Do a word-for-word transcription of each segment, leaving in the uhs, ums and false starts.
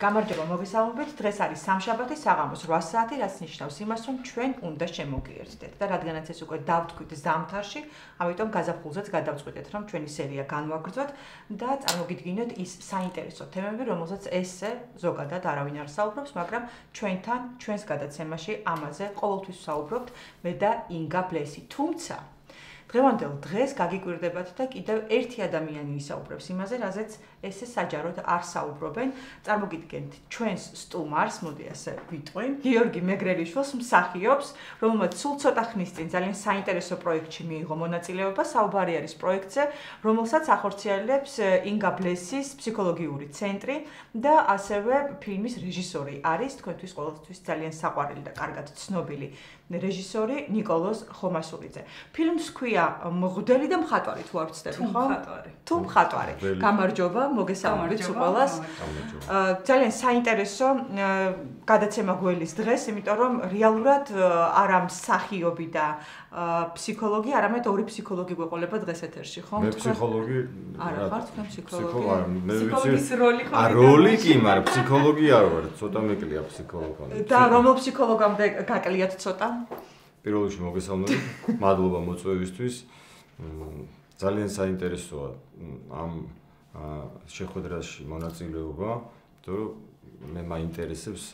გამარჯობა, მოგესალმებით. დღეს არის სამშაბათი, საღამოს რვა საათი, რაც ნიშნავს იმას, რომ ჩვენ უნდა შემოგიერთდეთ და რადგანაც ეს უკვე დავთქვით ზამთარში, ამიტომ გაზაფხულზეც გადავწყვიტეთ, რომ ჩვენი სერია განვაგრძოთ და წარმოგიდგინოთ ის საინტერესო თემები, რომელსაც ესე ზოგადად არავინ არ საუბრობს, მაგრამ ჩვენთან, ჩვენს გადაცემაში ამაზე ყოველთვის ვსაუბრობთ მე და ინგა ბლესი. თუმცა დღევანდელ დღეს გაგიკვირდებათ და კიდევ ერთი ადამიანი ისაუბრებს იმაზე, რაზეც ესე საჯაროდ არ საუბრობენ. წარმოგიდგენთ ჩვენს სტუმარს, მოდი ასე ვიტყვი, გიორგი მეგრელიშვილს, მსახიობს, რომელმაც სულ ცოტა ხნის წინ ძალიან საინტერესო პროექტში მიიღო მონაწილეობა, საუბარი არის პროექტზე, რომელსაც ახორციელებს ინგა ბლესის ფსიქოლოგიური ცენტრი და ასევე ფილმის რეჟისორი არის თქვენთვის ყოველთვის ძალიან საყვარელი და კარგად ცნობილი რეჟისორი ნიკოლოზ ხომასურიძე. ფილმს ქვია მღვდელი და მხატვარი თუ არ ვცდები, ხო? მხატვარი. თუ მხატვარი. გამარჯობა, მოგესალმებით ყველას. ძალიან საინტერესო გადაცემა გველის დღეს, იმიტომ რომ რეალურად არა მსახიობი და ფსიქოლოგი, არამედ ორი ფსიქოლოგი გვეყოლება დღეს ეთერში, ხო? მე ფსიქოლოგი არა ხარ თქვენ ფსიქოლოგი? მე ვიცი. ფსიქოლოგის როლი ხო? ა როლი კი, მაგრამ ფსიქოლოგი არ ვარ, ცოტა მეკლია ფსიქოლოგია. და რომელ ფსიქოლოგამდე გაკლიათ ცოტა? პირველ რიგში მოგესალმებით. მადლობა მოწვევისთვის. ძალიან საინტერესოა ამ შეხვედრაში მონაწილეობა, იმიტომ რომ მე მაინტერესებს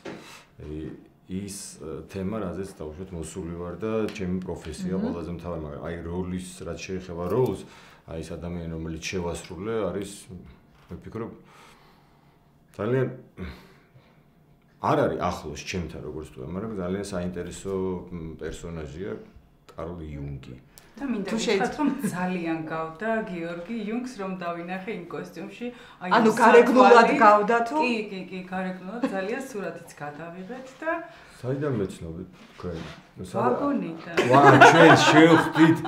ის თემა, რაზეც დავუშვათ მოსული ვარ და ჩემი პროფესია ყველაზე მთავარი, მაგრამ აი როლის, რაც შეეხება როლს, აი ეს ადამიანი, რომელიც შევასრულე, არის მე ვფიქრობ ძალიან არ არის ახლოს ჩემთან როგორც თქვა, მაგრამ ძალიან საინტერესო პერსონაჟია კარლ იუნგი. და მინდა ვთქვათ, რომ ძალიან გავდა გიორგი იუნგს, რომ დავინახე იმ კოსტიუმში. ანუ გარეგნულად გავდა თუ? კი, კი, კი, გარეგნულად ძალიან სურათიც გადავიღეთ და საიდან მეცნობთ თქვენ? ვაგონიდან. ვა, ჩვენ შევხვდით.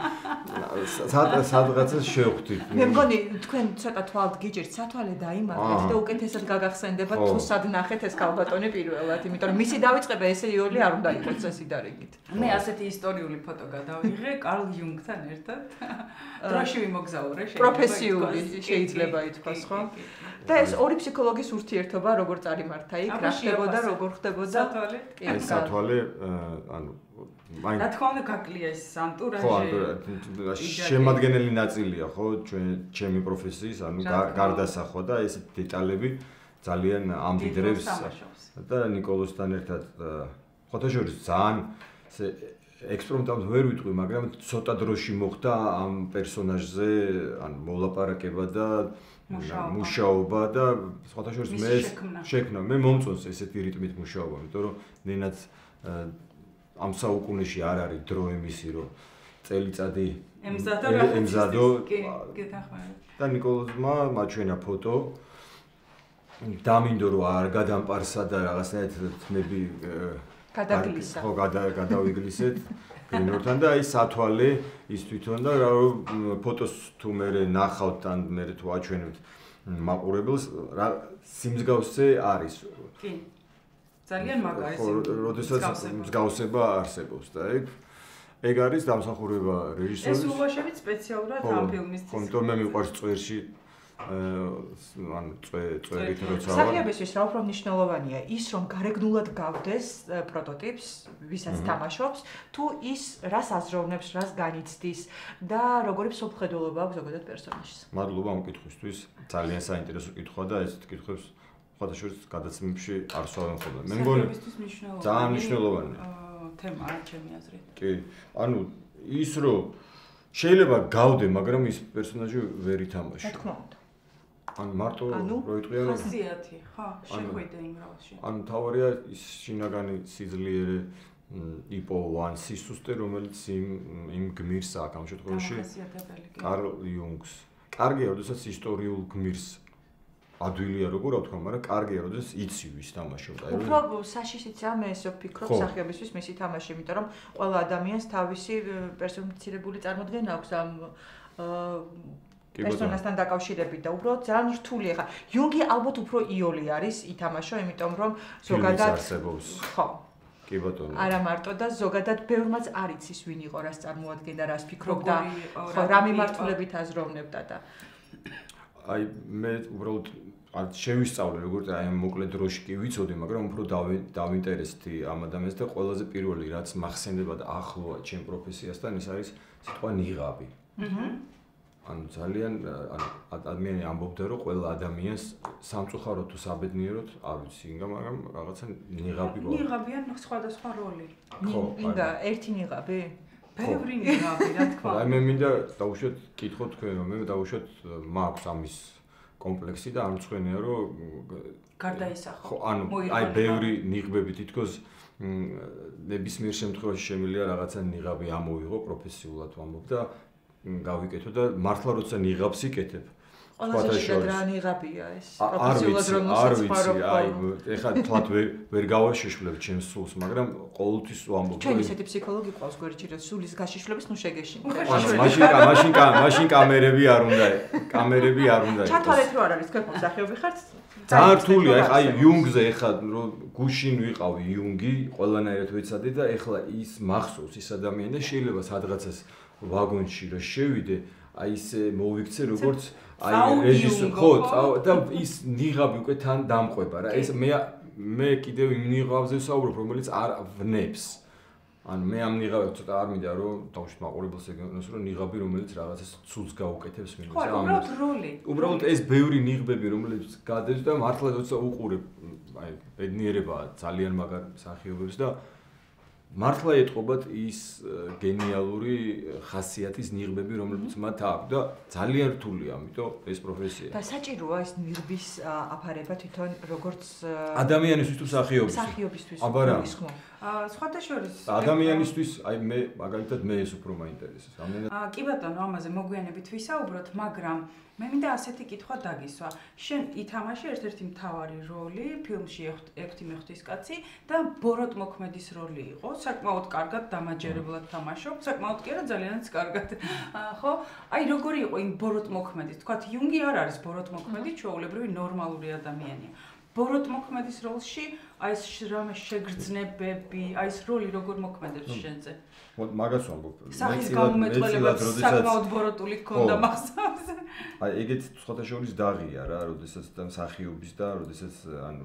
სადღაცას შევხვდით. მე მგონი თქვენ ცოტა თვალთ გიჭირთ, სათვალე დაიმარხეთ და უკეთესად გაგახსენდებათ თუ სად ნახეთ ეს ქალბატონი პირველად, იმიტომ რომ მისი დავიწყება ესე იოლი არ უნდა იყოს წესი დარიგით. მე ასეთი ისტორიული ფოტო გადავიღე კარლ იუნგთან ერთად. დროში ვიმოგზაურე შეიძლება. პროფესიული შეიძლება ითქვას, ხო? და ეს ორი ფსიქოლოგის ურთიერთობა როგორ წარიმართა იქ, რა ხდებოდა, როგორ ხდებოდა? სათვალე? კი, ეს სათვალე, ანუ რა თქმა უნდა გაკლია ეს ანტურაჟი. ხო, ანტურაჟი შემადგენელი ნაწილია, ხო, ჩვენ ჩემი პროფესიის, ანუ გარდასახვა და ეს დეტალები ძალიან ამბიდრებს და ნიკოლოსთან ერთად ფოტოჟურის ძალიან ექსპერიმენტად ვერ ვიტყვი, მაგრამ ცოტა დროში მოხდა ამ პერსონაჟზე, ან მოლაპარაკება და მუშაობა და ფოტოჟურის მე შექმნა. მე მომწონს ესეთი რიტმით მუშაობა, იმიტომ რომ ნენაც ამ საუკუნეში არ არის დრო იმისი, რომ წელიწადი ემზადო გეთახმარებ. და ნიკოლოზმა მაჩვენა ფოტო. დამინდო რომ არ გადამპარსა და რაღაცნაირად თმები გადაგლისა. ხო, გადავიგლისეთ გრინორთან და აი სათვალე ის თვითონ და რომ ფოტოს თუ მე ნახავთ ან მე თუ აჩვენებთ მაყურებელს რა სიმსგავსე არის. კი. ძალიან მაგარი სიმსგავსე. როდესაც მსგავსება არსებობს და ეგ ეგ არის დამსახურება რეჟისორის. ეს ულაშებით სპეციალურად ამ ფილმის ხო, თუმცა მე მიყვარს წვერში ან წვერით როცა მსახიობისთვის რა უფრო მნიშვნელოვანია ის რომ გარეგნულად გავდეს პროტოტიპს ვისაც თამაშობს თუ ის რას აზროვნებს რას განიცდის და როგორი მსოფლმხედველობა აქვს ზოგადად პერსონაჟს. მადლობა ამ კითხვისთვის ძალიან საინტერესო კითხვა და ეს კითხვებს ფოტოშურის გადაცემებში არ სვავენ ხოლმე. მე მგონი ძალიან მნიშვნელოვანია თემაა ჩემი აზრით. კი, ანუ ის რომ შეიძლება გავდე, მაგრამ ის პერსონაჟი ვერ ითამაშო. რა თქმა უნდა. ან მარტო როიტყვია რომ ხასიათი, ხო, შეხვიდე იმ როლში. ან თავარია ის შინაგანი სიძლიერე იპოვან სისუსტე, რომელიც იმ იმ გმირს აქვს ამ შემთხვევაში. კარლ იუნგს. კარგია, როდესაც ისტორიულ გმირს ადვილია როგორ ვთქვა, მაგრამ კარგია, როდესაც იცი ვის თამაშობს. აი უფრო საშიშიცაა მე ეს ვფიქრობ მსახიობისთვის მისი თამაში, იმიტომ რომ ყველა ადამიანს თავისი პერსონიფიცირებული წარმოდგენა აქვს ამ პერსონაჟთან დაკავშირებით და უბრალოდ ძალიან რთულია. ხა იუნგი ალბათ უფრო იოლი არის ითამაშო, იმიტომ რომ ზოგადად ხო. კი ბატონო. არა მარტო და ზოგადად ბევრმაც არ იცის ვინ იყო, რას წარმოადგენდა, რას ფიქრობდა, ხო, რა მიმართულებით აზროვნებდა და აი მე უბრალოდ შევისწავლე როგორც აი ამ მოკლე დროში კი ვიცოდი, მაგრამ უფრო დავინტერესდი ამ ადამიანს და ყველაზე პირველი რაც მახსენდება და ახლოა ჩემ პროფესიასთან ის არის სიტყვა ნიღაბი. აჰა. ანუ ძალიან ანუ ადამიანი ამბობდა რომ ყველა ადამიანს სამწუხაროდ თუ საბედნიეროდ არ ვიცი, მაგრამ რაღაცა ნიღაბი გვაქვს. ნიღაბი ან სხვადასხვა როლი. ხო, მინდა ერთი ნიღაბი? ბევრი ნიღაბი, რა თქმა უნდა. აი მე მინდა დავუშვათ კითხო თქვენ რომ მე დავუშვათ მაქვს ამის კომპლექსი და არ მწვენია რომ გარდაისახო. ხო, ანუ აი ბევრი ნიღბები თითქოს ნებისმიერ შემთხვევაში შემიძლია რაღაცა ნიღაბი ამოვიღო პროფესიულად ვამბობ და გავიკეთო და მართლა როცა ნიღაბს იკეთებ ყველაზე შეიძლება რა ნიღაბია ეს პროფესიულად რომ მოსაწყარო აი ეხლა თლათ ვერ ვერ გავაშიშვლებ ჩემს სულს მაგრამ ყოველთვის ვამბობ ჩვენ ისეთი ფსიქოლოგი ყავს გვერდში რომ სულის გაშიშვლების ნუ შეგეშინდა მაშინ მაშინ მაშინ კამერები არ უნდა კამერები არ უნდა ჩათვალეთ რომ არ არის თქვენ მსახიობი ხართ ძალიან რთულია ეხლა აი იუნგზე ეხლა რომ გუშინ ვიყავი იუნგი ყველანაირად ვეცადე და ეხლა ის მახსოვს ის ადამიანი და შეიძლება სადღაცას ვაგონში რომ შევიდე აი ეს მოვიქცე როგორც აი რეჟისორი ხო და ის ნიღაბი უკვე თან დამყვება რა ეს მე მე კიდევ იმ ნიღაბზე ვსაუბრობ რომელიც არ ვნებს ანუ მე ამ ნიღაბს ცოტა არ მინდა რომ დავუშვით მაყურებელს ეგონოს რომ ნიღაბი რომელიც რაღაცას ცუდს გაუკეთებს მინდა ხო უბრალოდ როლი უბრალოდ ეს ბევრი ნიღბები რომელიც გადადის და მართლა როცა უყურებ აი ბედნიერებაა ძალიან მაგარ მსახიობებს და მართლა ეტყობათ ის გენიალური ხასიათის ნიღბები რომლებიც მათ აქვს და ძალიან რთულია ამიტომ ეს პროფესია და საჭიროა ეს ნიღბის აფარება თვითონ როგორც ადამიანისთვის თუ მსახიობისთვის მსახიობისთვის აბა რა აა სხვათა შორის ადამიანისთვის აი მე მაგალითად მე ეს უფრო მაინტერესებს რამდენად აა კი ბატონო ამაზე მოგვიანებით ვისაუბროთ მაგრამ მე მინდა ასეთი კითხვა დაგისვა შენ ითამაში ერთ-ერთი მთავარი როლი ფილმში ექვთი მეხუთის კაცი და ბოროტ მოქმედის როლი იყო საკმაოდ კარგად დამაჯერებლად თამაშობ საკმაოდ კი არა ძალიანაც კარგად ხო აი როგორი იყო იმ ბოროტ მოქმედის თქვათ იუნგი არ არის ბოროტ მოქმედი ჩვეულებრივი ნორმალური ადამიანია ბოროტ მოქმედის როლში აი ეს რამე შეგრძნებები აი ეს როლი როგორ მოქმედებს შენზე მაგას ვამბობ სახის გამომეტყველება საკმაოდ ბოროტული გქონდა მახსოვს აი ეგეც სხვათა შორის დაღია რა როდესაც და მსახიობის და როდესაც ანუ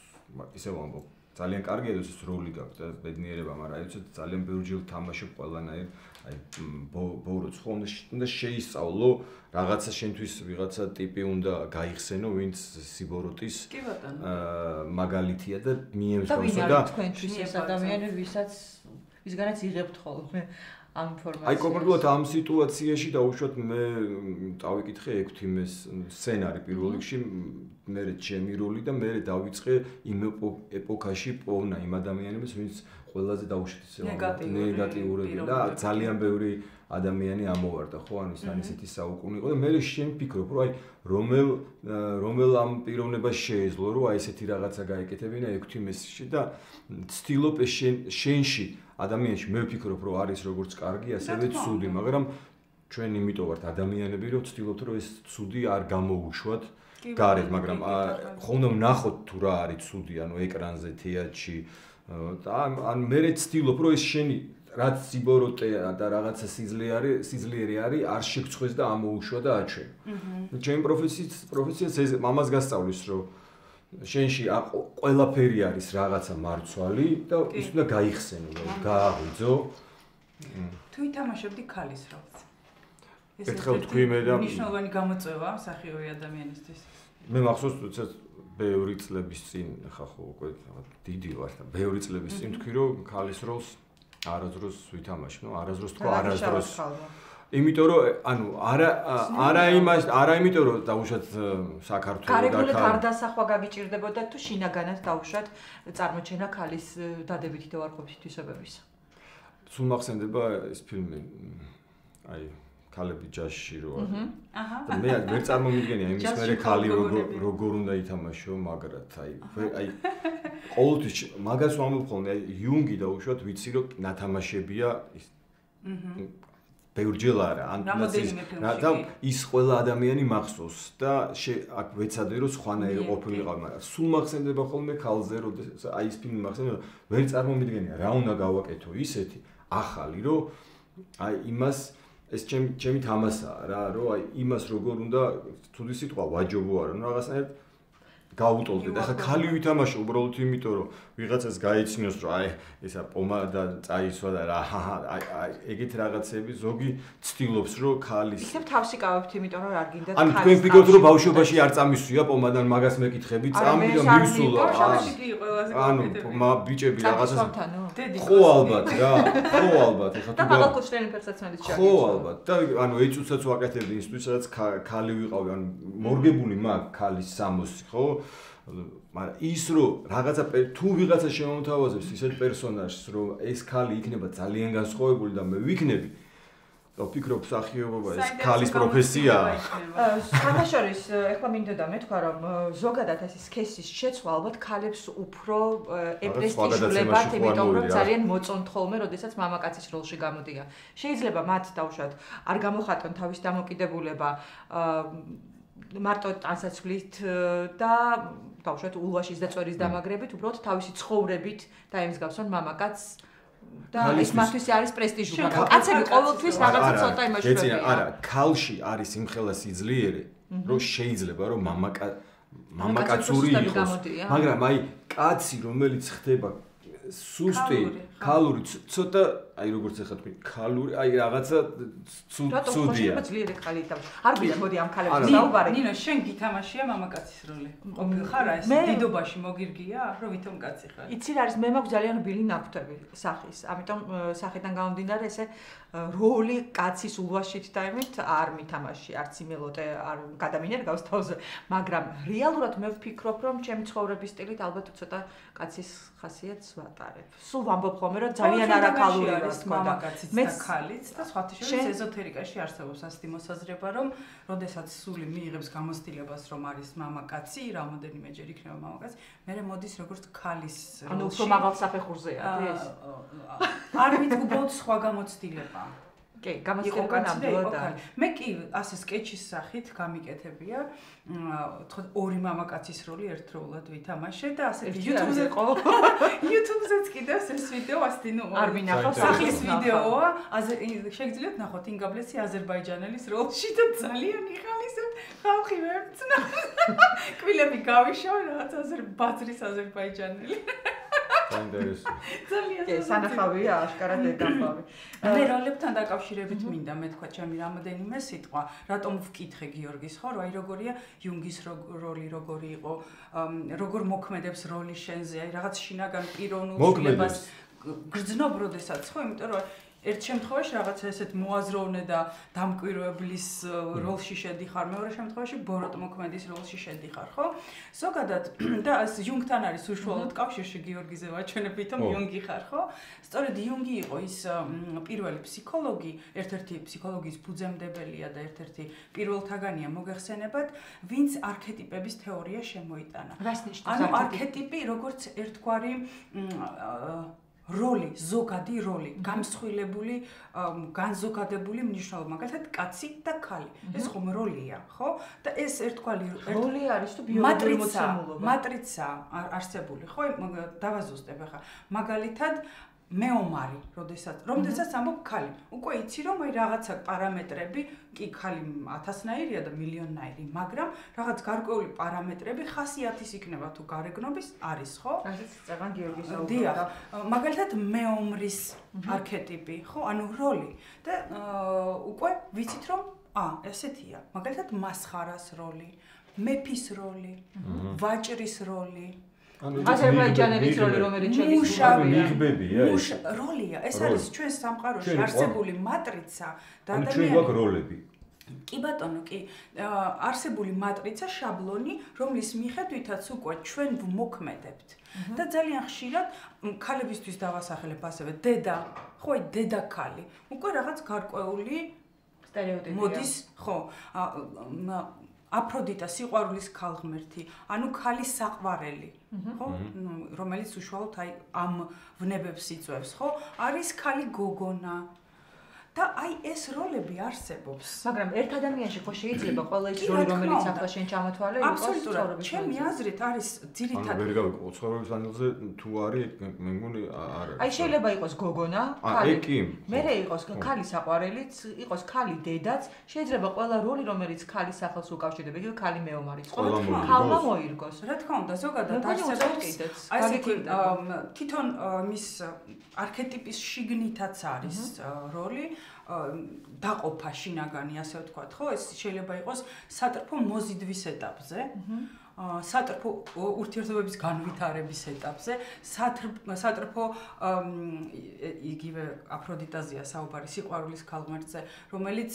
ისე ვამბობ ძალიან კარგია ეს როლი გაქვს და ბედნიერება მაგრამ აი უცებ ძალიან ბევრჯერ თამაშობ ყველანაირ აი ბოროტს ხო უნდა შეისწავლო რაღაცა შენთვის ვიღაცა ტიპი უნდა გაიხსენო ვინც სიბოროტის კი ბატონო მაგალითია და მიემსგავსო და თქვენთვის ეს ადამიანი ვისაც ვისგანაც იღებთ ხოლმე ამ ინფორმაციას. აი კონკრეტულად ამ სიტუაციაში დაუშვათ მე დავიკითხე ექვთიმეს სცენარი პირველ რიგში მე ჩემი როლი და მე დავიწყე იმ ეპოქაში პოვნა იმ ადამიანებს ვინც ყველაზე დაუშვით ნეგატიურები და ძალიან ბევრი ადამიანი ამოვარდა ხო ანუ ის ისეთი საუკუნე იყო და მე შენ ფიქრობ რომ აი რომელ რომელ ამ პიროვნებას შეეძლო რომ აი ესეთი რაღაცა გაეკეთებინა ექვთიმესში და ცდილობ შენ შენში ადამიანში მე ვფიქრობ რომ არის როგორც კარგი ასევე ცუდი მაგრამ ჩვენ იმიტომ ვართ ადამიანები რომ ვცდილობთ რომ ეს ცუდი არ გამოუშვათ გარეთ მაგრამ ხომ უნდა ვნახოთ თუ რა არის ცუდი ანუ ეკრანზე თეატრში და ან მე ვცდილობ რომ ეს შენი რაც სიბოროტე და რაღაცა სიძლიერე სიძლიერე არის არ შეგწყვეს და ამოუშვა და აჩვენო ჩემი პროფესიით პროფესიას ეს მამას გასწავლის რომ შენში ყველაფერი არის რაღაცა მარცვალი და ის უნდა გაიხსენო და გააღვიძო თუ ითამაშებდი ქალის როლს ეს ერთხელ თქვი მე და მნიშვნელოვანი გამოწვევა მსახიობი ადამიანისთვის მე მახსოვს თუცა ბევრი წლების წინ ხა ხო უკვე დიდი ვარ და ბევრი წლების წინ თქვი რომ ქალის როლს არასდროს ვითამაშ ნუ არასდროს თქო არასდროს იმიტომ რომ ანუ არა არა იმას არა იმიტომ რომ დაუშვათ საქართველოს და გარეგნულად არ დასახვა გაგიჭირდებოდა თუ შინაგანად დაუშვათ წარმოჩენა ქალის დადებითი და უარყოფითი თვისებების სულ მახსენდება ეს ფილმი აი ქალები ჯაშში რო არის აჰა და მე ვერ წარმომიდგენია იმის მერე ქალი როგორ უნდა ითამაშო მაგრად აი აი ყოველთვის მაგას ვამბობ ხოლმე აი იუნგი დაუშვათ ვიცი რომ ნათამაშებია ის აჰა ბევრჯერ არა ან და ის ყველა ადამიანი მახსოვს და აქ ვეცადე რომ სხვანაირი ყოფილიყავ მაგრამ სულ მახსენდება ხოლმე ქალზე რომ აი ეს ფილმი მახსენდება ვერ წარმომიდგენია რა უნდა გავაკეთო ისეთი ახალი რომ აი იმას ეს ჩემი ჩემი თამასაა რა რომ აი იმას როგორ უნდა თუდი სიტყვა ვაჯობო არა ну რაღაცნაირად გაუტოლდეთ. ახლა ქალი ვითამაშო უბრალოდ იმიტომ რომ ვიღაცას გაეცინოს რომ აი ესა პომადა წაისვა და რა აი ეგეთ რაღაცები ზოგი ცდილობს რომ ქალის ისევ თავსი კავებთ იმიტომ რომ არ გინდათ ქალის. ანუ თქვენ ფიქრობთ რომ ბავშვობაში არ წამისვია პომადან მაგას მეკითხები წამი და მივსულა. ანუ ბიჭები რაღაცას ხო ალბათ რა ხო ალბათ ეხლა თუ მაგალ კოშტენი პერსაცმელის ჩაკეთე. ხო ალბათ და ანუ ეწუცაც ვაკეთებდი ინსტიტუტში სადაც ქალი ვიყავი ანუ მორგებული მაგ ქალის სამოსი ხო მაგრამ ის რომ რაღაცა თუ ვიღაცა შემომთავაზებს ისეთ პერსონაჟს რომ ეს ქალი იქნება ძალიან განსხვავებული და მე ვიქნები და ვფიქრობ მსახიობობა ეს ქალის პროფესიაა. სამაშორის ეხლა მინდოდა მეთქვა რომ ზოგადად ეს სქესის შეცვლა ალბათ ქალებს უფრო ეპრესტიჟულებათ იმიტომ რომ ძალიან მოწონთ ხოლმე როდესაც მამაკაცის როლში გამოდიან. შეიძლება მათ დავუშვათ არ გამოხატონ თავის დამოკიდებულება მარტო ტანსაცვლით და დავუშვათ ულვაშის და წვერის დამაგრებით, უბრალოდ თავისი ცხოვრებით დაემსგავსონ მამაკაცს და ეს მათთვის არის პრესტიჟული. კაცები ყოველთვის რაღაცა ცოტა იმაში შეეციან. არა, ქალში არის იმხელა სიძლიერე, რომ შეიძლება რომ მამაკა მამაკაცური იყოს. მაგრამ აი კაცი რომელიც ხდება სუსტი, ქალური, ცოტა აი როგორც ახლა თქვი, ქალური, აი რაღაცა ცუდია. რატომ ძლიერი ქალი თავში? არ გვიდა მოდი ამ ქალებს საუბარი. ნინო, შენ გითამაშია მამაკაცის როლი. ყოფილი ხარ ეს დიდობაში მოგირგია, რომ ვითომ კაცი ხარ? იცი რა არის, მე მაქვს ძალიან რბილი ნაკვთები სახის. ამიტომ სახიდან გამომდინარე ესე როლი კაცის ულვაშით და იმით არ მითამაში, არც იმელოტე არ გადამინერგავს თავზე, მაგრამ რეალურად მე ვფიქრობ, რომ ჩემი ცხოვრების სტილით ალბათ ცოტა კაცის ხასიათს ვატარებ. სულ ვამბობ ხოლმე, რომ ძალიან არაქალური არის მამაკაციც და ქალიც და სხვათა შორის ეზოთერიკაში არსებობს ასეთი მოსაზრება, რომ როდესაც სული მიიღებს გამოცდილებას, რომ არის მამაკაცი, რამოდენიმეჯერ იქნება მამაკაცი, მერე მოდის როგორც ქალის როლში. ანუ უფრო მაღალ საფეხურზეა ეს. არ ვიცი, უბრალოდ სხვა გამოცდილება. კი, გამოცდილება ნამდვილად. მე კი ასე სკეჩის სახით გამიკეთებია, თქო ორი მამაკაცის როლი ერთდროულად ვითამაშე და ასე YouTube-ზე ყო. YouTube-ზეც კიდევ ეს ვიდეო ასეთი ნუ არ მინახავს სახის ვიდეოა, შეგიძლიათ ნახოთ ინგაბლესი აზერბაიჯანელის როლში და ძალიან იხალისებთ ხალხი ვერცნა. კვილები გავიშავ რაღაც აზერბაიჯანის აზერბაიჯანელი. ძალიან კი, სანახავია აშკარად ეკამბავი. მე როლებთან დაკავშირებით მინდა მეთქვა ჩემი რამოდენიმე სიტყვა, რატომ ვკითხე გიორგის ხო, აი როგორია იუნგის როლი როგორი იყო, როგორ მოქმედებს როლი შენზე, აი რაღაც შინაგან პიროვნულ შვილებას გრძნობ როდესაც ხო, იმიტომ რომ ერთ შემთხვევაში რაღაცა ესეთ მოაზროვნე და დამკვირვებლის როლში შედიხარ, მეორე შემთხვევაში ბოროტ მოქმედის როლში შედიხარ, ხო? ზოგადად და იუნგთან არის უშუალოდ კავშირში გიორგიზე ვაჩვენებ, თვითონ იუნგი ხარ, ხო? სწორედ იუნგი იყო ის პირველი ფსიქოლოგი, ერთ-ერთი ფსიქოლოგიის ფუძემდებელია და ერთ-ერთი პირველთაგანია მოგეხსენებათ, ვინც არქეტიპების თეორია შემოიტანა. ანუ არქეტიპი როგორც ერთგვარი როლი, ზოგადი როლი, გამსხვილებული, განზოგადებული მნიშვნელობა, მაგალითად კაცი და ქალი. ეს ხომ როლია, ხო? და ეს ერთგვარი როლი არის თუ ბიოლოგიური მოცემულობა. მატრიცა არსებული, ხო? დავაზუსტებ ახლა. მაგალითად მეომარი, როდესაც, რომელსაც ამბობ ქალი. უკვე იცი რომ აი რაღაცა პარამეტრები, კი ქალი ათასნაირია და მილიონნაირი, მაგრამ რაღაც გარკვეული პარამეტრები ხასიათის იქნება თუ გარეგნობის არის, ხო? რასაც წეგან გიორგის საუბრობდა. დიახ. მაგალითად მეომრის არქეტიპი, ხო? ანუ როლი. და უკვე ვიცით რომ ა, ესეთია. მაგალითად მასხარას როლი, მეფის როლი, ვაჭრის როლი. აზერბაიჯანელის როლი რომელიც შეგვიძლია მიღბებია ეს როლია ეს არის ჩვენს სამყაროში არსებული მატრიცა და ადამიანის ჩვენ გვაქვს როლები კი ბატონო კი არსებული მატრიცა შაბლონი რომლის მიხედვითაც უკვე ჩვენ ვმოქმედებთ და ძალიან ხშირად ქალებისთვის დავასახელებ ასევე დედა ხო აი დედა ქალი უკვე რაღაც გარკვეული სტერეოტიპია მოდის ხო აფროდიტა სიყვარულის ქალღმერთი, ანუ ქალის საყვარელი, ხო? რომელიც უშუალოდ აი ამ ვნებებს იწვევს, ხო? არის ქალი გოგონა. და აი ეს როლები არსებობს. მაგრამ ერთ ადამიანში ხო შეიძლება ყველა ის როლი რომელიც ახლა შენ ჩამოთვალე იყოს აბსოლუტურად. ჩემი აზრით არის ძირითადად. ანუ ვერ გავიგო ცხოვრების მანძილზე თუ არის მე მგონი არ არის. აი შეიძლება იყოს გოგონა, ხალი. მერე იყოს ქალი საყვარელიც, იყოს ქალი დედაც, შეიძლება ყველა როლი რომელიც ქალის სახელს უკავშირდება, იგივე ქალი მეომარიც ხო? ქალმა მოირგოს. რა თქმა უნდა, ზოგადად არსებობს აი ესეთი თვითონ მის არქეტიპის შიგნითაც არის როლი დაყოფა შინაგანი, ასე ვთქვათ, ხო? ეს შეიძლება იყოს სატრფო მოზიდვის ეტაპზე. სატრფო ურთიერთობების განვითარების ეტაპზე, სატრფო იგივე აფროდიტაზია საუბარი სიყვარულის ქალღმერთზე, რომელიც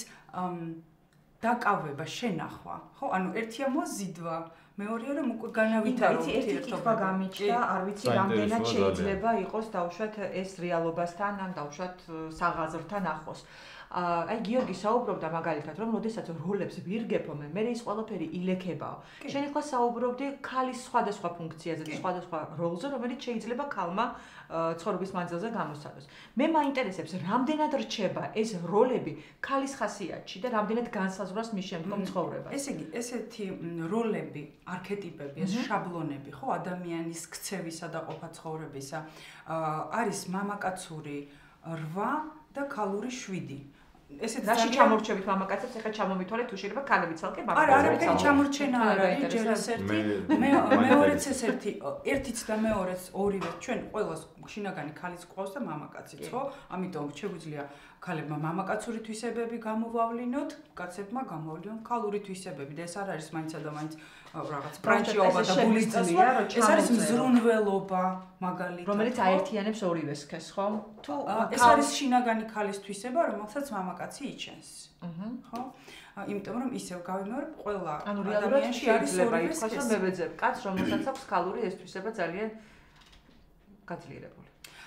დაკავება, შენახვა, ხო? ანუ ერთია მოზიდვა, მეორეა რომ უკვე განავითარო ურთიერთობა. ერთი კითხვა გამიჩნდა, არ ვიცი რამდენად შეიძლება იყოს დაუშვათ ეს რეალობასთან, ან დაუშვათ საღაზრთან ახლოს. აი გიორგი საუბრობდა მაგალითად რომ როდესაც როლებს ვირგებო მე მე ის ყველაფერი ილექებაო. შენ ახლა საუბრობდი ქალის სხვადასხვა ფუნქციაზე და სხვადასხვა როლზე რომელიც შეიძლება ქალმა ცხოვრების მანძილზე გამოსცადოს. მე მაინტერესებს რამდენად რჩება ეს როლები ქალის ხასიათში და რამდენად განსაზღვრავს მის შემდგომ ცხოვრებას. ესე იგი ესეთი როლები, არქეტიპები, ეს შაბლონები, ხო, ადამიანის ქცევისა და ყოფა ცხოვრებისა არის მამაკაცური რვა და ქალური შვიდი. ესეც რაში ჩამორჩებით მამაკაცებს, ახლა ჩამომითვალეთ თუ შეიძლება ქალები ცალკე მამაკაცებს. არა, არაფერი ჩამორჩენა არ არის, ჯერ ეს ერთი, მეორეც ეს ერთი, ერთიც და მეორეც ორივე ჩვენ ყველას შინაგანი ქალიც ყავს და მამაკაციც, ხო? ამიტომ შეგვიძლია ქალებმა მამაკაცური თვისებები გამოვავლინოთ, კაცებმა გამოავლინოთ ქალური თვისებები და ეს არ არის მაინცა და მაინც რაღაც ბრანჩიობა და გულისწასვა, ეს არის მზრუნველობა მაგალითად, რომელიც აერთიანებს ორივე სქესს, ხო? თუ ეს არის შინაგანი ქალის თვისება, რომელსაც მამაკაცი იჩენს. ხო? იმიტომ რომ ისევ გავიმეორებ, ყველა ადამიანში არის ორივე სქესი. მე ვეძებ კაცს, რომელსაც აქვს ქალური ეს თვისება ძალიან გაძლიერებული.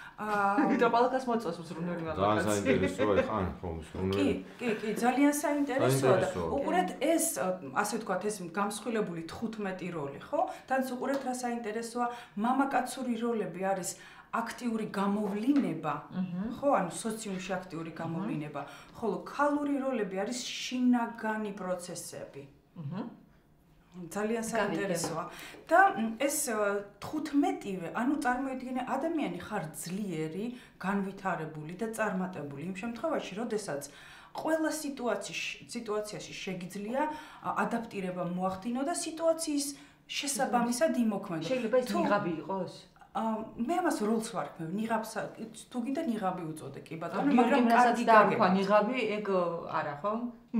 აა და ყველას მოწონს მზრუნველი მამაკაცი. ძალიან საინტერესოა ხან ხო მზრუნველი. კი, კი, კი, ძალიან საინტერესოა და უყურეთ ეს, ასე ვთქვათ, ეს გამსხვილებული თხუთმეტი როლი, ხო? თან უყურეთ რა საინტერესოა, მამაკაცური როლები არის აქტიური გამოვლინება, ხო, ანუ სოციუმში აქტიური გამოვლინება, ხოლო ქალური როლები არის შინაგანი პროცესები. აჰა. ძალიან საინტერესოა. და ეს თხუთმეტივე, ანუ წარმოიდგინე ადამიანი ხარ ძლიერი, განვითარებული და წარმატებული იმ შემთხვევაში, როდესაც ყველა სიტუაციაში სიტუაციაში შეგიძლია ადაპტირება მოახდინო და სიტუაციის შესაბამისად იმოქმედო. შეიძლება ეს ნიღაბი იყოს? მე ამას როლს ვარქმევ, ნიღაბს თუ გინდა ნიღაბი უწოდე, კი ბატონო, მაგრამ რასაც დაარქვა ნიღაბი, ეგ არა ხო?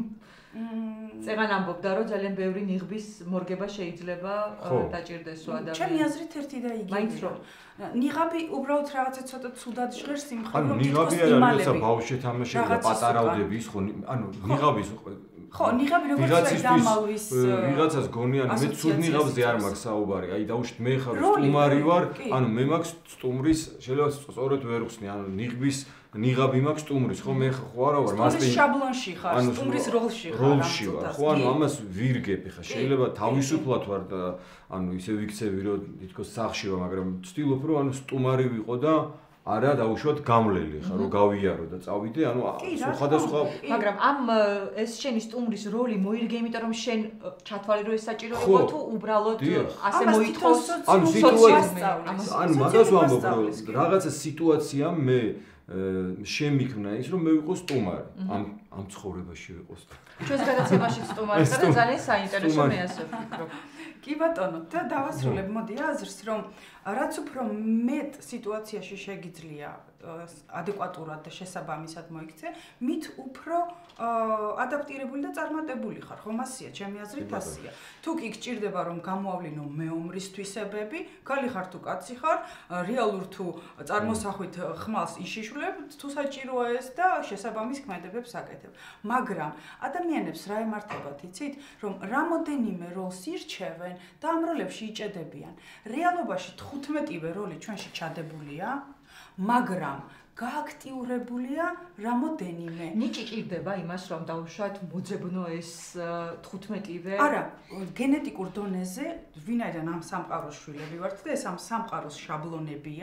წეგან ამბობდა რომ ძალიან ბევრი ნიღბის მორგება შეიძლება დაჭირდეს ადამიანს. ჩემი აზრით ერთი და იგივეა. მაინც რომ ნიღაბი უბრალოდ რაღაცა ცოტა ცუდად ჟღერს იმ ხომ რომ თითქოს იმალები. ანუ ნიღაბი არ არის ბავშვი თამაშები და პატარაუდები ის ხო ანუ ნიღაბის ხო, ნიღაბი როგორც დამალვის ვიღაცას გონი ანუ მე ცუდ ნიღაბზე არ მაქვს საუბარი. აი დაუშვით მე ხარ სტუმარი ვარ, ანუ მე მაქვს სტუმრის შეიძლება სწორედ ვერ ხსნი, ანუ ნიღბის ნიღაბი მაქვს სტუმრის, ხო მე ხო არა ვარ მასტი შაბლონში ხარ, სტუმრის როლში ხარ. როლში ვარ, ხო ანუ ამას ვირგებ ხა შეიძლება თავისუფლად ვარ და ანუ ისე ვიქცევი რომ თითქოს სახში ვარ, მაგრამ ვცდილობ რომ ანუ სტუმარი ვიყო და არა დაუშვათ გამლელი ხა რომ გავიარო და წავიდე, ანუ სხვადასხვა მაგრამ ამ ეს შენი სტუმრის როლი მოირგე, იმიტომ რომ შენ ჩათვალე რომ ეს საჭირო იყო თუ უბრალოდ ასე მოითხოვს ანუ სიტუაცია ანუ მაგას ვამბობ რომ რაღაცა სიტუაცია მე შემიქნა ის რომ მე ვიყო სტუმარი ამ ამ ცხოვრებაში ვიყო სტუმარი. ჩვენს გადაცემაში სტუმარი და ძალიან საინტერესო მე ასე ვფიქრობ. კი ბატონო, და დავასრულებ მოდი აზრს რომ რაც უფრო მეტ სიტუაციაში შეგიძლია ადეკვატურად და შესაბამისად მოიქცე, მით უფრო ადაპტირებული და წარმატებული ხარ, ხომ ასია, ჩემი აზრით ასია. თუ კი გჭირდება რომ გამოავლინო მეომრის თვისებები, ქალი ხარ თუ კაცი ხარ, რეალურ თუ წარმოსახვით ხმალს იშიშვლებ, თუ საჭიროა ეს და შესაბამის ქმედებებს აკეთებ. მაგრამ ადამიანებს რა ემართებათ, იცით, რომ რამოდენიმე როლს ირჩევენ და ამ როლებში იჭედებიან. რეალობაში თხუთმეტივე როლი ჩვენში ჩადებულია, მაგრამ გააქტიურებულია რამოდენიმე. ნიჭი ჭირდება იმას, რომ დაუშვათ მოძებნო ეს თხუთმეტივე? არა, გენეტიკურ დონეზე, ვინაიდან ამ სამყაროს შვილები ვართ და ეს ამ სამყაროს შაბლონებია,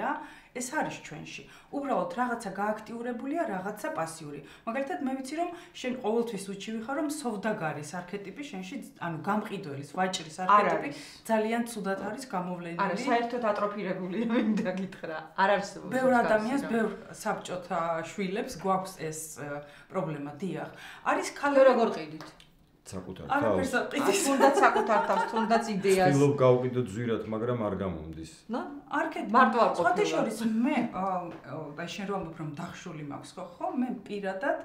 ეს არის ჩვენში. უბრალოდ რაღაცა გააქტიურებულია, რაღაცა პასიური. მაგალითად, მე ვიცი რომ შენ ყოველთვის უჩივი ხარ რომ სოვდაგარის არქეტიპი შენში, ანუ გამყიდველის, ვაჭრის არქეტიპი ძალიან ცუდად არის გამოვლენილი. არა, საერთოდ ატროფირებულია, მინდა გითხრა. არ არის ბევრ ადამიანს, ბევრ საბჭოთა შვილებს გვაქვს ეს პრობლემა, დიახ. არის ქალები როგორ ყიდით? საკუთარ თავს. თუნდაც საკუთარ თავს, თუნდაც იდეას. ვთქვი, გავყიდოთ ზვირად, მაგრამ არ გამომდის. ნო, არქეტიპი. მარტო არ ყოფილა. შორის მე, აი შენ რო ამბობ რომ დახშული მაქვს, ხო, ხო, მე პირადად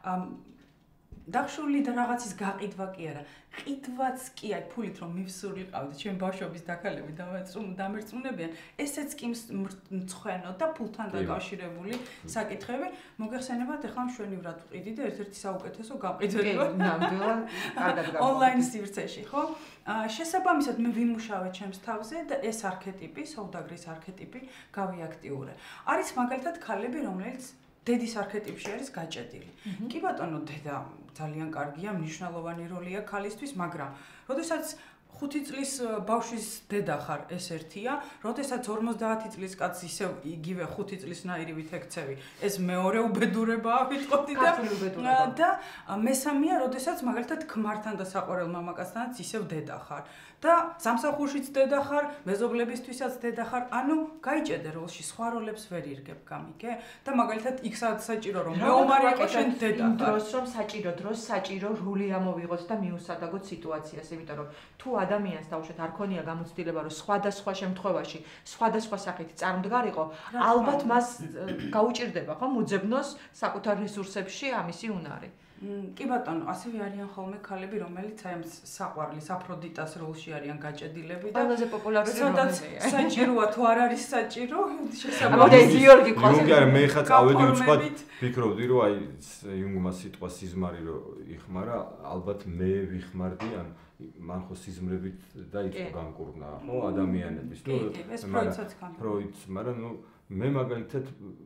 დახშული და რაღაცის გაყიდვა კი არა. ყიდვაც კი აი ფულით რომ მივსურიყავდი, ჩვენ ბავშვობის დაქალები დამერწმუნებიან, ესეც კი მწვენო და ფულთან დაკავშირებული საკითხები. მოგეხსენებათ, ეხლა მშვენივრად ვყიდი და ერთ-ერთი საუკეთესო გამყიდველი ვარ. ნამდვილად, კარგად გამოვიდა. ონლაინ სივრცეში, ხო? შესაბამისად მე ვიმუშავე ჩემს თავზე და ეს არქეტიპი, სოვდაგრის არქეტიპი გავიაქტიურე. არის მაგალითად ქალები, რომელიც დედის არქეტიპში არის გაჭედილი. კი ბატონო, დედა ძალიან კარგია, მნიშვნელოვანი როლია ქალისთვის, მაგრამ როდესაც ხუთი წლის ბავშვის დედა ხარ, ეს ერთია, როდესაც ორმოცდაათი წლის კაცს ისევ იგივე ხუთი წლის ნაირი ვითექცევი, ეს მეორე უბედურებაა, ვიტყოდი და და მესამეა, როდესაც მაგალითად ქმართან და საყვარელ მამაკაცთანაც ისევ დედა ხარ. და სამსახურშიც დედა ხარ, მეზობლებისთვისაც დედა ხარ, ანუ გაიჭედე როლში, სხვა როლებს ვერ ირგებ, გამიგე? და მაგალითად იქ სადაც საჭირო რომ მეომარი იყო შენ დედა ხარ. დროს რომ საჭირო დროს საჭირო როლი ამოვიღოთ და მიუსადაგოთ სიტუაციას, იმიტომ რომ თუ ადამიანს დაუშვათ არ ქონია გამოცდილება რომ სხვადასხვა შემთხვევაში სხვადასხვა სახით წარმდგარიყო, ალბათ მას გაუჭირდება ხო მოძებნოს საკუთარ რესურსებში ამისი უნარი. კი ბატონო, ასევე არიან ხოლმე ქალები, რომელიც აი ამ საყვარლის აფროდიტას როლში არიან გაჭედილები და ყველაზე პოპულარული როლია. საჭიროა თუ არ არის საჭირო, შესაბამისად გიორგი ყავს. იუნგი არა, მე ხა წავედი უცხოდ ფიქრობდი რომ აი იუნგმა სიტყვა სიზმარი რო იხმარა, ალბათ მე ვიხმარდი, ან მან ხო სიზმრებით დაიწყო განკურნა, ხო, ადამიანების. ნუ ეს პროცესს ხან. პროცესს, მაგრამ ნუ მე მაგალითად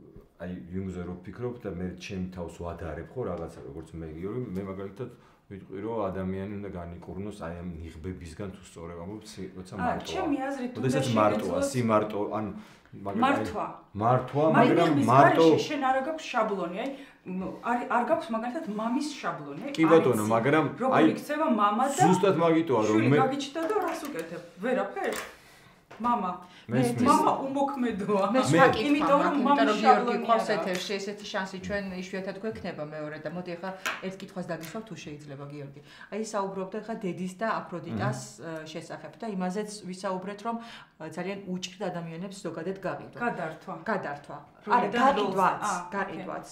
აი იუნგზე რო ვფიქრობ და მე ჩემი თავს ვადარებ ხო რაღაცა როგორც მე გიორგი, მე მაგალითად ვიტყვი რომ ადამიანი უნდა განიკურნოს აი ამ ნიღბებისგან თუ სწორედ ამბობ, როცა მარტოა. აა, ჩემი აზრით თუ როდესაც მარტოა, სიმარტო, ან მართვა. მართვა, მაგრამ მარტო შენ არ გაქვს შაბლონი, აი არ არ გაქვს მაგალითად მამის შაბლონი, აი. კი ბატონო, მაგრამ აი იქცევა მამა და ზუსტად მაგიტოა რომ მე გაგიჩნდა და რას უკეთებ? ვერაფერს. მამა მე მამა უმოქმედოა. მე ვაკითხავ, იმიტომ რომ მამის მამის გიორგი ყავს შაბლონი ეთერში, ესეთი შანსი ჩვენ იშვიათად გვექნება მეორე და მოდი ახლა ერთ კითხვას დაგისვამ თუ შეიძლება გიორგი. აი საუბრობთ ახლა დედის და აფროდიტას შესახებ და იმაზეც ვისაუბრეთ რომ ძალიან უჭირთ ადამიანებს ზოგადად გაყიდვა. გადართვა. გადართვა. არა, გაყიდვაც, გაყიდვაც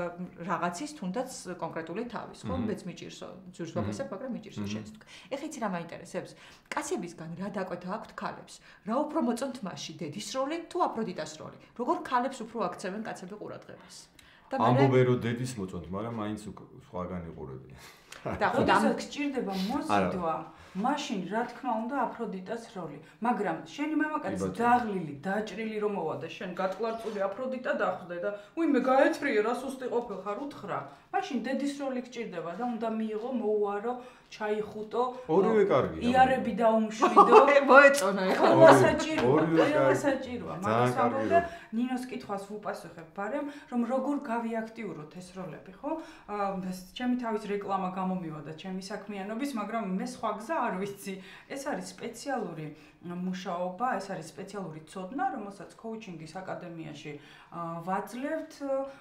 რაღაცის თუნდაც კონკრეტული თავის, ხო? მეც მიჭირსო, ძურს ვაფასებ, მაგრამ მიჭირსო შენც. ეხლა იცი რა მაინტერესებს? კაცებისგან რა დაკვეთა აქვთ ქალებს? რა უფრო მოწონთ მასში დედის როლი თუ აფროდიტას როლი? როგორ ქალებს უფრო აქცევენ კაცები ყურადღებას? ამბობენ რომ დედის მოწონთ, მაგრამ მაინც სხვაგან იყურებიან. და ხოდამ გჭირდება მოზიდვა. მაშინ რა თქმა უნდა აფროდიტას როლი, მაგრამ შენი მამაკაცი დაღლილი, დაჭრილი რომ მოვა და შენ გატყლარწული აფროდიტა დახვდე და უიმე გაეთრიე რა სუსტი ყოფილ ხარ უთხრა. მაშინ დედის როლი გჭირდება და უნდა მიიღო, მოუარო, ჩაიხუტო. ორივე კარგია. იარები დაუმშვიდო. მოეწონა ეხლა. ყველა საჭიროა, ყველა საჭიროა. მაგას ამბობდა ნინოს კითხვას ვუპასუხებ ბარემ, რომ როგორ გავიაქტიუროთ ეს როლები, ხო? აა ჩემი თავის რეკლამა გამომივა და ჩემი საქმიანობის, მაგრამ მე სხვა გზა არ ვიცი. ეს არის სპეციალური მუშაობა, ეს არის სპეციალური ცოდნა, რომელსაც კოუჩინგის აკადემიაში ვაძლევთ.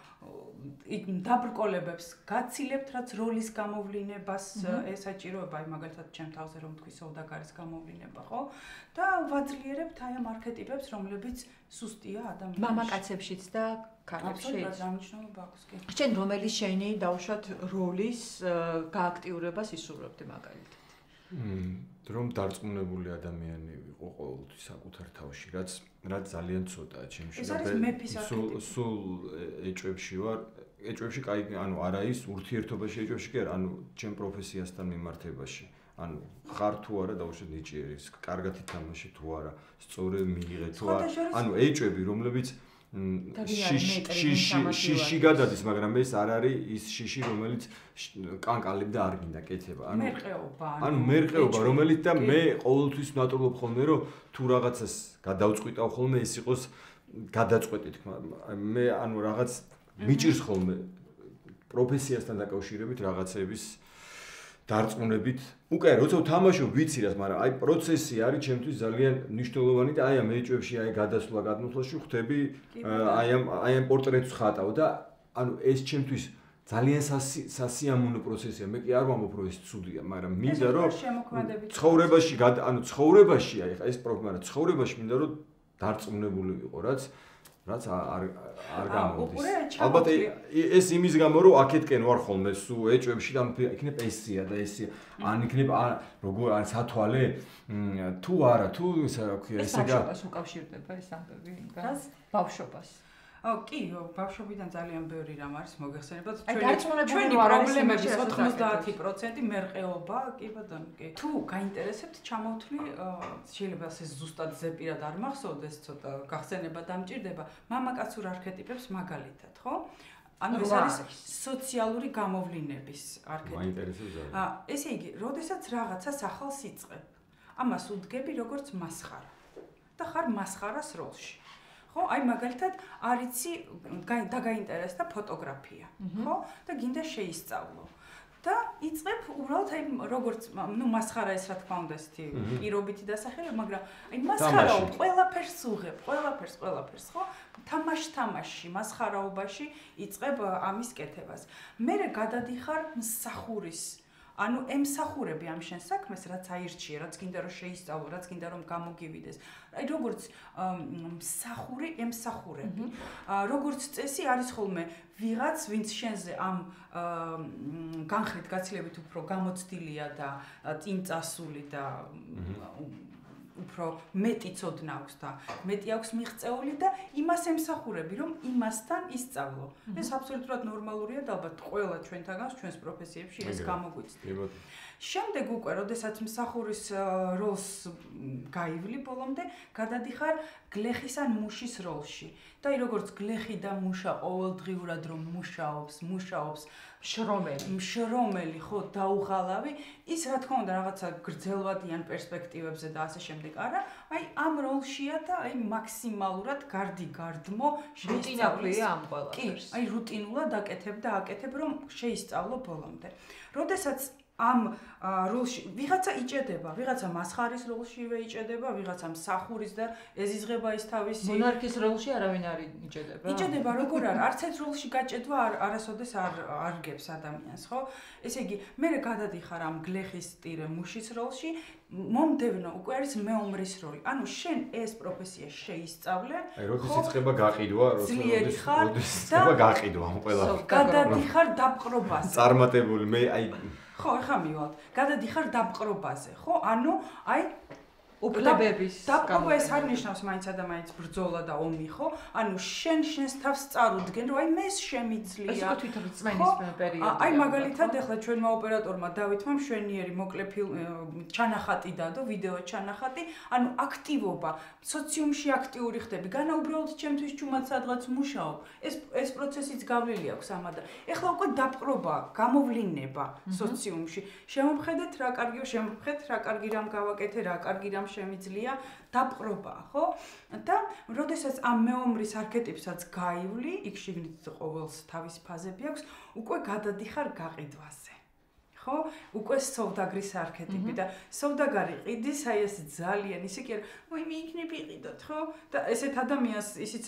დაბრკოლებებს გაცილებთ, რაც როლის გამოვლინებას ესაჭიროება, აი მაგალითად ჩემ თავზე რომ თქვი სოვდაგარის გამოვლინება, ხო? და ვაძლიერებთ აი ამ არქეტიპებს, რომლებიც სუსტია ადამიანში. მამაკაცებშიც და ქალებშიც. აბსოლუტურად დამნიშნულება აქვს კი. შენ რომელი შენი დავუშვათ როლის გააქტიურებას ისურვებდი მაგალითად? რომ დარწმუნებული ადამიანი ვიყო ყოველთვის საკუთარ თავში, რაც რაც ძალიან ცოტაა ჩემში და სულ სულ ეჭვებში ვარ, ეჭვებში კაი, ანუ არა ის ურთიერთობაში ეჭვებში კი არა, ანუ ჩემ პროფესიასთან მიმართებაში. ანუ ხარ თუ არა დაუშვათ ნიჭიერი, კარგად ითამაში თუ არა, სწორი მიიღე თუ არა, ანუ ეჭვები, რომლებიც შიში გადადის, მაგრამ ეს არ არის ის შიში, რომელიც კანკალებ და არ გინდა კეთება. ანუ მერყეობა, ანუ მერყეობა, რომელიც და მე ყოველთვის ნატურლობ ხოლმე, რომ თუ რაღაცას გადავწყვიტავ ხოლმე, ეს იყოს გადაწყვეტი თქმა მე ანუ რაღაც მიჭირს ხოლმე პროფესიასთან დაკავშირებით რაღაცების დარწმუნებით უკვე როცა ვთამაშობ ვიცი რას მაგრამ აი პროცესი არის ჩემთვის ძალიან მნიშვნელოვანი და აი ამ ეჭვებში აი გადასვლა გადმოსვლაში ხვდები აი ამ აი ამ პორტრეტს ხატავ და ანუ ეს ჩემთვის ძალიან სასიამოვნო პროცესია მე კი არ ვამბობ რომ ეს ცუდია მაგრამ მინდა რომ ცხოვრებაში ანუ ცხოვრებაში აი ეს პრობლემა რა ცხოვრებაში მინდა რომ დარწმუნებული ვიყო რაც რაც არ არ გამოდის ალბათ ეს იმის გამო რომ აქეთკენ ვარ ხოლმე სულ ეჭვებში და იქნებ ესია და ესია ან იქნებ როგორ ან სათვალე თუ არა თუ ესე რა ქვია ესე გა ეს უკავშირდება ეს ამბები გას ბავშვობას კი, ბავშვობიდან ძალიან ბევრი რამ არის მოგეხსენებათ. ჩვენი პრობლემების ოთხმოცდაათი პროცენტი მერყეობა, კი ბატონო, კი. თუ გაინტერესებთ, ჩამოვთვლი, შეიძლება ეს ზუსტად ზეპირად არ მახსოვდეს, ცოტა გახსენება დამჭირდება, მამაკაცურ არქეტიპებს მაგალითად, ხო? ანუ ეს არის სოციალური გამოვლინების არქეტიპი. მაინტერესებს ძალიან. აა, ესე იგი, როდესაც რაღაცას ახალს იწყებ, ამას უდგები როგორც მასხარა და ხარ მასხარას როლში. ხო, აი მაგალითად არიცი და გაინტერესდა ფოტოგრაფია, ხო? და გინდა შეისწავლო. და იწყებ უბრალოდ აი როგორც ნუ მასხარა ეს რა თქმა უნდა ესეთი პირობითი დასახელება, მაგრამ აი მასხარაო ყველაფერს უღებ, ყველაფერს, ყველაფერს, ხო? თამაშ-თამაში, მასხარაობაში იწყებ ამის კეთებას. მერე გადადიხარ მსახურის ანუ ემსახურები ამ შენ საქმეს, რაც აირჩიე, რაც გინდა რომ შეისწავლო, რაც გინდა რომ გამოგივიდეს. აი როგორც მსახური ემსახურები. როგორც წესი არის ხოლმე ვიღაც, ვინც შენზე ამ განხრით გაცილებით უფრო გამოცდილია და წინწასული და უფრო მეტი ცოდნა აქვს და მეტი აქვს მიღწეული და იმას ემსახურები, რომ იმასთან ისწავლო. ეს აბსოლუტურად ნორმალურია და ალბათ ყველა ჩვენთაგანს ჩვენს პროფესიებში ეს გამოგვიცდის. შემდეგ უკვე, როდესაც მსახურის როლს გაივლი ბოლომდე, გადადიხარ გლეხის ან მუშის როლში. და აი როგორც გლეხი და მუშა ყოველდღიურად რომ მუშაობს, მუშაობს, შრომელი, შრომელი, ხო, დაუღალავი, ის რა თქმა უნდა რაღაცა გრძელვადიან პერსპექტივებზე და ასე შემდეგ, არა, აი ამ როლშია და აი მაქსიმალურად გარდი გარდმო შეისწავლია ამ ყველაფერს. კი, აი რუტინულად აკეთებ და აკეთებ, რომ შეისწავლო ბოლომდე. როდესაც ამ როლში ვიღაცა იჭედება, ვიღაცა მასხარის როლშივე იჭედება, ვიღაცა მსახურის და ეზიზღება ის თავისი მონარქის როლში არავინ არ იჭედება. იჭედება როგორ არ არც ერთ როლში გაჭედვა არასოდეს არ არგებს ადამიანს, ხო? ესე იგი, მე გადადიხარ ამ გლეხის ტირე მუშის როლში, მომდევნო უკვე არის მეომრის როლი. ანუ შენ ეს პროფესია შეისწავლე, აი როდის იწყება გაყიდვა, როდის იწყება გაყიდვა ამ ყველაფერს. გადადიხარ დაპყრობაზე. წარმატებული მე აი ხო, ეხა მივალთ. გადადიხარ დაპყრობაზე, ხო? ანუ აი უფლებების დაპყრობა ეს არ ნიშნავს მაინც და მაინც ბრძოლა და ომი, ხო? ანუ შენ შენს თავს წარუდგენ, რომ აი მეც შემიძლია. ეს უკვე თვითონ წმენის პერიოდი. აი მაგალითად ეხლა ჩვენმა ოპერატორმა დავითმა მშვენიერი მოკლე ჩანახატი დადო, ვიდეო ჩანახატი, ანუ აქტივობა, სოციუმში აქტიური ხდები, განა უბრალოდ ჩემთვის ჩუმად სადღაც მუშაობ. ეს ეს პროცესიც გავლილი აქვს ამადა. ეხლა უკვე დაპყრობა, გამოვლინება სოციუმში. შემომხედეთ რა კარგია, შემომხედეთ რა კარგი რამ გავაკეთე, რა კარგი რამ შემიძლია დაპყრობა, ხო? და როდესაც ამ მეომრის არქეტიპსაც გაივლი, იქ შიგნით ყოველს თავის ფაზები აქვს, უკვე გადადიხარ გაყიდვაზე. ხო? უკვე სოვდაგრის არქეტიპი და სოვდაგარი ყიდის, აი ეს ძალიან ისე კი არა, ვაი მე იქნებ იყიდოთ, ხო? და ესეთ ადამიანს ისიც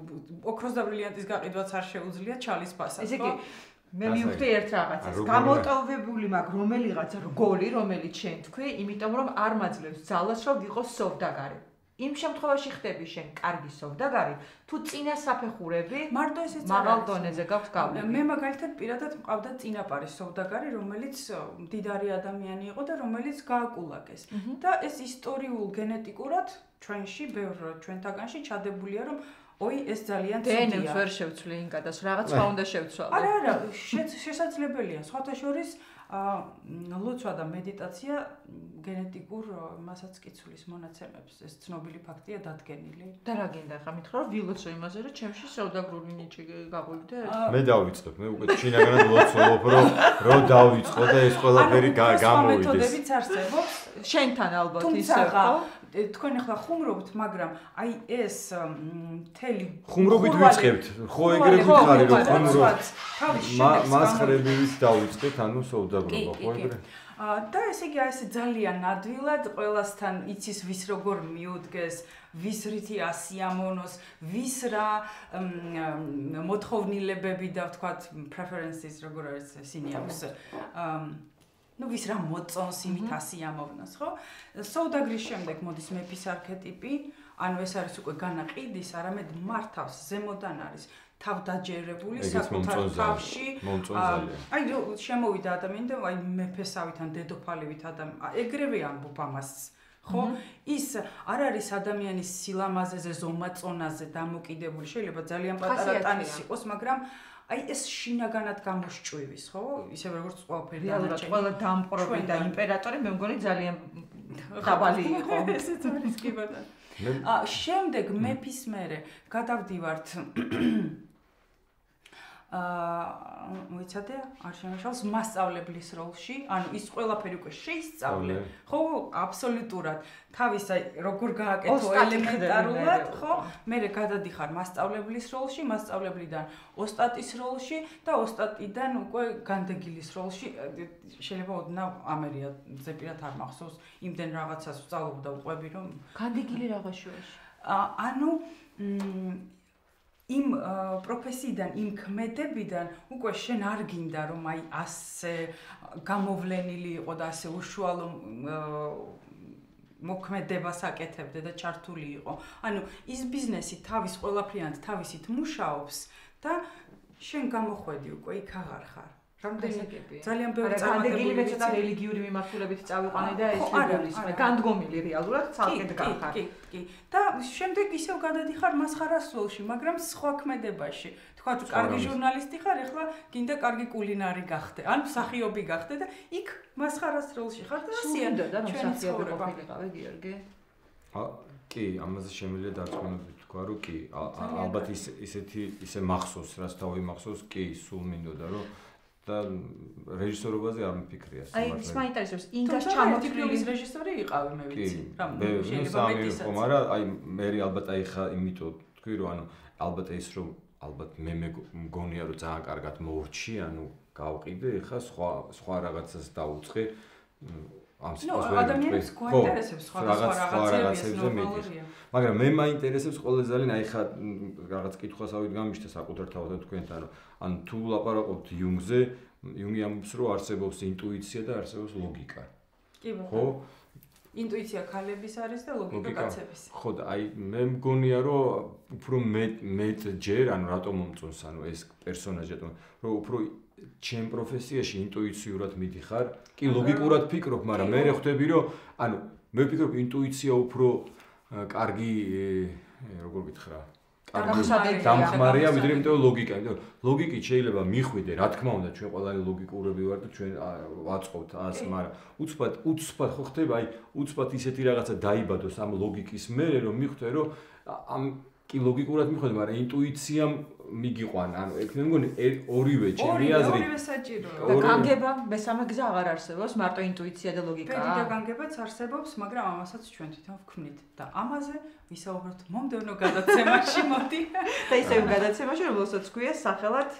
ოქროს და ბრილიანტის გაყიდვაც არ შეუძლია ჩალის ფასად, ხო? მე მივხვდი ერთ რაღაცას. გამოტოვებული მაქვს რომელიღაც რგოლი, რომელიც შენ თქვი, იმიტომ რომ არ მაძლევს ძალას, რომ ვიყოს სოვდაგარი. იმ შემთხვევაში ხდები შენ კარგი სოვდაგარი, თუ წინა საფეხურები მარტო ესეც მაღალ დონეზე გაქვს გავლილი. მე მაგალითად პირადად მყავდა წინაპარი სოვდაგარი, რომელიც მდიდარი ადამიანი იყო და რომელიც გააკულაკეს. და ეს ისტორიულ გენეტიკურად ჩვენში, ბევრ ჩვენთაგანში ჩადებულია, რომ ой, ეს ძალიან ცუდია. დე ენ ემს ვერ შევცვლი ინკადას, რაღაც სხვა უნდა შევცვალო. არა, არა, შესაძლებელია. სხვათა შორის ლოცვა და მედიტაცია გენეტიკურ მასაც კიცulis მონაცემებს ეს ცნობილი ფაქტია დადგენილი. და რა გინდა ხა მითხრა რომ ვილოცო იმაზე რომ ჩემში სევდაგრული ნიჭი გაგვიგდა? მე დავიწყებ, მე უკვე შინაგანად ლოცულობ რომ რომ დავიწყო და ეს ყველაფერი გამოვიდეს. მეთოდებიც არსებობს შენთან ალბათ ისე ხო? თქვენ ახლა ხუმრობთ, მაგრამ აი ეს მთელი ხუმრობით ვიწყებთ, ხო ეგრე გითხარი რომ ხუმრობთ. მასხრებით დავიწყეთ, ანუ სევდაგრობა, ხო ეგრე? და ესე იგი აი ესე ძალიან ნადვილად ყველასთან იცის ვის როგორ მიუდგეს, ვის რითი ასიამონოს, ვის რა მოთხოვნილებები და ვთქვათ preferences როგორ არის ისინი აქვს. ну ვის რა მოწონს იმით ასიამოვნოს, ხო? სევდაგრის შემდეგ მოდის მეფის არქეტიპი, ანუ ეს არის უკვე განაყიდის, არამედ მართავს ზემოდან არის თავდაჯერებული საკუთარ თავში. აი შემოვიდა ადამიანი და აი მეფესავით ან დედოფალივით ადამიანი ეგრევე ამბობ ამას. ხო? ის არ არის ადამიანის სილამაზეზე, ზომაწონაზე დამოკიდებული, შეიძლება ძალიან პატარა ტანის იყოს, მაგრამ აი ეს შინაგანად გამოსჭვივის, ხო? ისევ როგორც ყველაფერი დანარჩენი. ყველა დამპყრობი და იმპერატორი მე მგონი ძალიან დაბალი იყო. ესეც არის კი ბატონო. აა შემდეგ მეფის მერე გადავდივართ აა მოიცადე არ შემაშალს მასწავლებლის როლში, ანუ ის ყველაფერი უკვე შეისწავლე, ხო, აბსოლუტურად თავის აი როგორ გააკეთო ელემენტარულად, ხო? მერე გადადიხარ მასწავლებლის როლში, მასწავლებლიდან ოსტატის როლში და ოსტატიდან უკვე განდეგილის როლში, შეიძლება ოდნავ ამერია ზეპირად არ მახსოვს, იმდენ რაღაცას ვსწავლობდა უყვები რომ განდეგილი რაღაც შუაში. ანუ იმ პროფესიიდან, იმ ქმედებიდან უკვე შენ არ გინდა რომ აი ასე გამოვლენილი იყო და ასე უშუალო მოქმედებას აკეთებდე და ჩართული იყო. ანუ ის ბიზნესი თავის ყველაფრიანად თავისით მუშაობს და შენ გამოხვედი უკვე იქ აღარ ხარ. რამდენი ძალიან ბევრი წარმატებული მეცადა რელიგიური მიმართულებით წავიყვანე და ეს რეგულიზმი განდგომილი რეალურად ცალკე გახარ. კი, კი. და შემდეგ ისევ გადადიხარ მასხარას როლში, მაგრამ სხვა ქმედებაში. თქვა თუ კარგი ჟურნალისტი ხარ, ეხლა გინდა კარგი კულინარი გახდე, ან მსახიობი გახდე და იქ მასხარას როლში ხარ და ასეა და რა მსახიობი ყოფილიყავი გიორგი? ა კი, ამაზე შემიძლია დარწმუნებით თქვა, რომ კი, ალბათ ისეთი ისე მახსოვს, რაც თავი მახსოვს, კი, სულ მინდოდა რომ და რეჟისორობაზე არ მიფიქრია სიმართლე. აი, ის მაინტერესებს, ინგას ჩამოთვლილი რეჟისორი იყავი, მე ვიცი. რამ შეიძლება მეტისაც. მაგრამ აი მე ალბათ აი ხა იმიტომ თქვი რომ ანუ ალბათ ეს რომ ალბათ მე მგონია რომ ძალიან კარგად მოვრჩი, ანუ გავყიდე, ხა სხვა სხვა რაღაცას დაუწყე. ამ სიტყვას ვერ ადამიანს გვაინტერესებს სხვა რაღაცებზე მეტი. მაგრამ მე მაინტერესებს ყველაზე ძალიან აი ხა რაღაც კითხვასავით გამიშთა საკუთარ თავთან თქვენთან, ან თუ ლაპარაკობთ იუნგზე, იუნგი ამბობს რომ არსებობს ინტუიცია და არსებობს ლოგიკა. კი ბატონო. ხო? ინტუიცია ქალების არის და ლოგიკა კაცების. ხო და აი მე მგონია რომ უფრო მე მეტ ჯერ, ანუ რატომ მომწონს ანუ ეს პერსონაჟი, რომ უფრო ჩემ პროფესიაში ინტუიციურად მიდიხარ, კი ლოგიკურად ფიქრობ, მაგრამ მე ხვდები რომ ანუ მე ვფიქრობ ინტუიცია უფრო კარგი როგორ გითხრა, კარგი დამხმარეა ვიდრე იმიტომ ლოგიკა, იმიტომ ლოგიკით შეიძლება მიხვიდე, რა თქმა უნდა, ჩვენ ყველანი ლოგიკურები ვართ და ჩვენ ვაწყობთ ას, მაგრამ უცბად უცბად ხო ხდება, აი უცბად ისეთი რაღაცა დაიბადოს ამ ლოგიკის მერე რომ მიხვდე რომ ამ კი ლოგიკურად მიხვდე, მაგრამ ინტუიციამ მიგიყვანა, ანუ ეგ მე მგონი ორივე ჩემი აზრით. ორივე საჭიროა. და განგება მესამე გზა აღარ არსებობს, მარტო ინტუიცია და ლოგიკაა. ბედი და განგებაც არსებობს, მაგრამ ამასაც ჩვენ თვითონ ვქმნით და ამაზე ვისაუბრებთ მომდევნო გადაცემაში, მოდი. და ისევ გადაცემაში, რომელსაც ქვია სახელად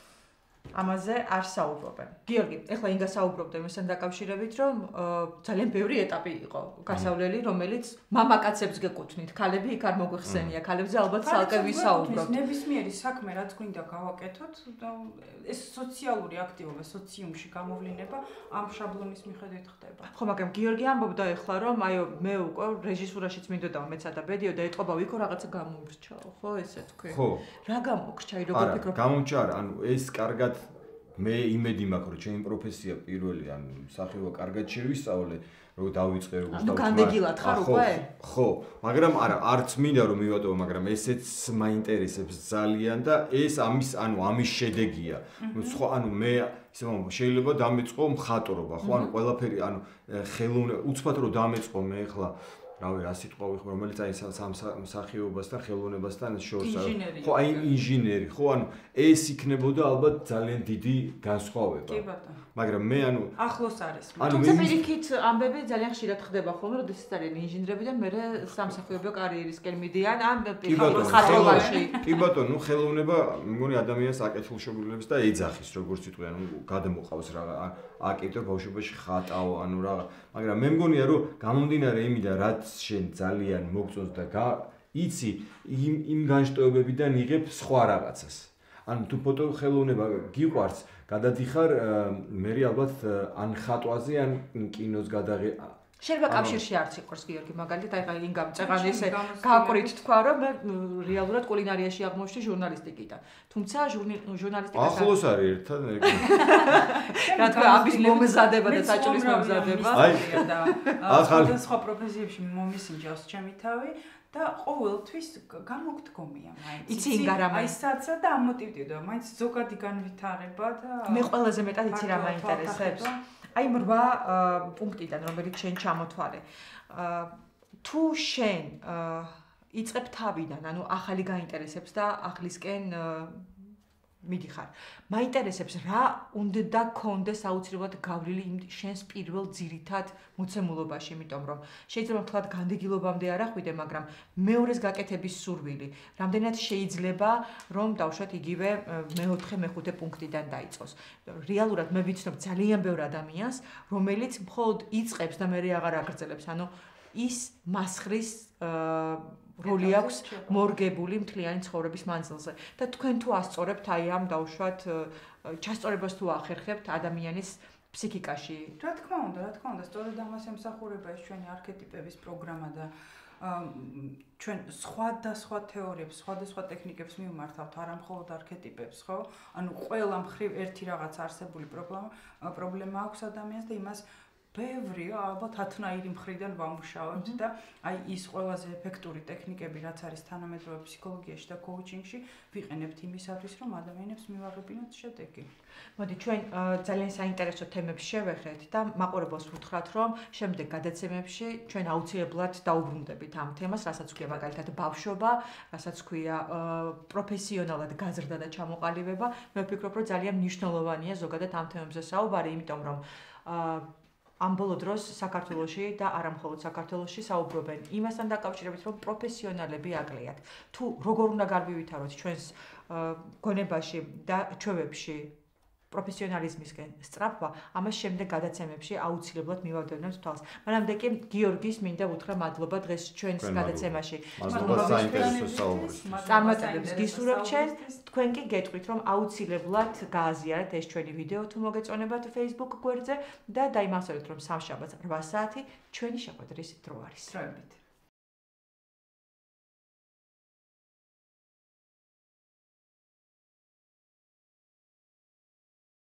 ამაზე არ საუბრობენ. გიორგი, ეხლა ინგა საუბრობდა იმასთან დაკავშირებით, რომ ძალიან ბევრი ეტაპი იყო გასავლელი, რომელიც მამაკაცებს გეკუთვნით. ქალები იქ არ მოგვიხსენია, ქალებზე ალბათ ცალკე ვისაუბროთ. ნებისმიერი საქმე, რაც გვინდა გავაკეთოთ, ეს სოციალური აქტივობა, სოციუმში გამოვლინება ამ შაბლონის მიხედვით ხდება. ხო, მაგრამ გიორგი ამბობდა ეხლა, რომ აიო, მე უკვე რეჟისურაშიც მინდოდა მეცადა ბედიო და ეტყობა ვიქო რაღაცა გამომრჩაო, ხო, ესე თქვი. ხო. რა გამოგრჩა, როგორ ფიქრობ? არა, გამომრჩა არა, ანუ ეს კარგად მე იმედი მაქვს რომ ჩემი პროფესია პირველი ან სახეობა კარგად შევისწავლე რომ დავიწყე როგორც დავიწყე. ანუ განდეგილად ხარ უკვე? ხო, მაგრამ არა, არც მინდა რომ მივატოვო, მაგრამ ესეც მაინტერესებს ძალიან და ეს ამის, ანუ ამის შედეგია. სხვა, ანუ მე ისე რომ შეიძლება დამეწყო მხატვრობა, ხო, ანუ ყველაფერი, ანუ ხელოვნება, უცბად რომ დამეწყო მე ახლა რავი, რა სიტყვა ვიხმარ, რომელიც აი სამსახიობასთან, ხელოვნებასთან შორს არის. ხო, აი ინჟინერი, ხო, ანუ ეს იქნებოდა ალბათ ძალიან დიდი განსხვავება. კი ბატონო. მაგრამ მე ანუ ახლოს არის. თუმცა პირიქით ამბები ძალიან ხშირად ხდება ხოლმე, როდესაც არიან ინჟინრები და მე სამსახიობო კარიერისკენ მიდიან ან ხატვაში. კი ბატონო, ნუ ხელოვნება მგონი ადამიანს აკეთილშობილებს და ეძახის, როგორც ვიტყვი, ანუ გადმოყავს რა აკეთო ბავშვობაში ხატაო, ანუ რა, მაგრამ მე მგონია რომ გამომდინარე იმიდან რაც შენ ძალიან მოგწონს და იცი იმ იმ განშტოებებიდან იღებ სხვა რაღაცას. ანუ თუ ფოტო ხელოვნება გიყვარს, გადადიხარ მე ალბათ ან ხატვაზე ან კინოს გადაღე შეიძლება კავშირში არც იყოს გიორგი მაგალითად აი იმ გამწეღანი ესე გააკვრით თქვა რომ მე რეალურად კულინარიაში აღმოჩნდი ჟურნალისტიკიდან. თუმცა ჟურნალისტიკას ახლოს არის ერთად რა თქმა ამის მომზადება და საჭირის მომზადება და ახალ სხვა პროფესიებში მომისინჯავს ჩემი თავი და ყოველთვის გამოგდგომია მაინც. იცი იმ გარამე. აი საცა და ამოტივტივდა, მაინც ზოგადი განვითარება და მე ყველაზე მეტად იცი რა მაინტერესებს. აი რვა პუნქტიდან რომელიც შენ ჩამოთვალე. თუ შენ იწყებ თავიდან, ანუ ახალი გაინტერესებს დაახლისკენ მიდიხარ. მაინტერესებს რა უნდა გქონდეს აუცილებლად გავლილი იმ შენს პირველ ძირითად მოცემულობაში, იმიტომ რომ შეიძლება თქვა განდეგილობამდე არ ახვიდე, მაგრამ მეორეს გაკეთების სურვილი, რამდენად შეიძლება რომ დავუშვათ იგივე მეოთხე მეხუთე პუნქტიდან დაიწყოს. რეალურად მე ვიცნობ ძალიან ბევრ ადამიანს, რომელიც მხოლოდ იწყებს და მე აღარ აგრძელებს, ანუ ის მასხრის როლი აქვს მორგებული მთლიანი ცხოვრების მანძილზე და თქვენ თუ ასწორებთ აი ამ დავუშვათ ჩასწორებას თუ ახერხებთ ადამიანის ფსიქიკაში. რა თქმა უნდა, რა თქმა უნდა, სწორედ ამას ემსახურება ეს ჩვენი არქეტიპების პროგრამა და ჩვენ სხვადასხვა თეორიებს, სხვადასხვა ტექნიკებს მივმართავთ, არა მხოლოდ არქეტიპებს, ხო? ანუ ყველა მხრივ ერთი რაღაც არსებული პრობლემა პრობლემა აქვს ადამიანს და იმას ბევრი ალბათ ათნაირი მხრიდან ვამუშავებთ და აი ის ყველაზე ეფექტური ტექნიკები რაც არის თანამედროვე ფსიქოლოგიაში და კოუჩინგში ვიყენებთ იმისათვის რომ ადამიანებს მივაღებინოთ შედეგი. მოდი ჩვენ ძალიან საინტერესო თემებს შევეხეთ და მაყურებელს ვუთხრათ რომ შემდეგ გადაცემებში ჩვენ აუცილებლად დაუბრუნდებით ამ თემას, რასაც ქვია მაგალითად ბავშვობა, რასაც ქვია პროფესიონალად გაზრდა და ჩამოყალიბება. მე ვფიქრობ რომ ძალიან მნიშვნელოვანია ზოგადად ამ თემებზე საუბარი, იმიტომ რომ ამ ბოლო დროს საქართველოში და არა მხოლოდ საქართველოში საუბრობენ იმასთან დაკავშირებით, რომ პროფესიონალები აკლიათ. თუ როგორ უნდა გარბივითაროთ ჩვენს გონებაში და ჩვევებში პროფესიონალიზმისკენ სწრაფვა, ამას შემდეგ გადაცემებში აუცილებლად მივავდევნებთ თვალს. მანამდე კი გიორგის მინდა უთხრა მადლობა დღეს ჩვენს გადაცემაში. მადლობა საინტერესო საუბრის. წარმატებებს გისურვებთ ჩვენ, თქვენ კი გეტყვით რომ აუცილებლად გააზიარეთ ეს ჩვენი ვიდეო თუ მოგეწონებათ Facebook გვერდზე და დაიმახსოვრეთ რომ სამშაბათს რვა საათი ჩვენი შეხვედრის დრო არის. დროებით.